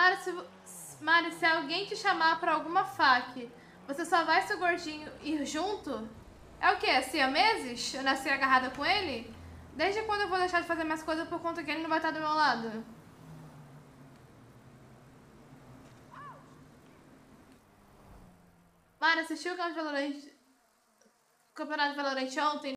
Mari, se alguém te chamar pra alguma fac, você só vai seu gordinho ir junto? É o quê? Siameses? Eu nasci agarrada com ele? Desde quando eu vou deixar de fazer minhas coisas por conta que ele não vai estar do meu lado? Mari, assistiu o Campeonato de Valorant ontem?